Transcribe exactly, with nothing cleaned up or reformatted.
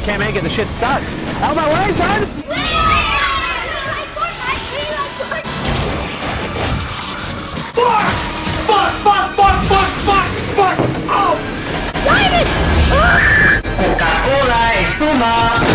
can't make it. The shit's stuck. Out of my way, son! Fuck! Fuck! Fuck! Fuck! Fuck! Fuck! Fuck! Oh! Diamond! Coca-Cola espuma.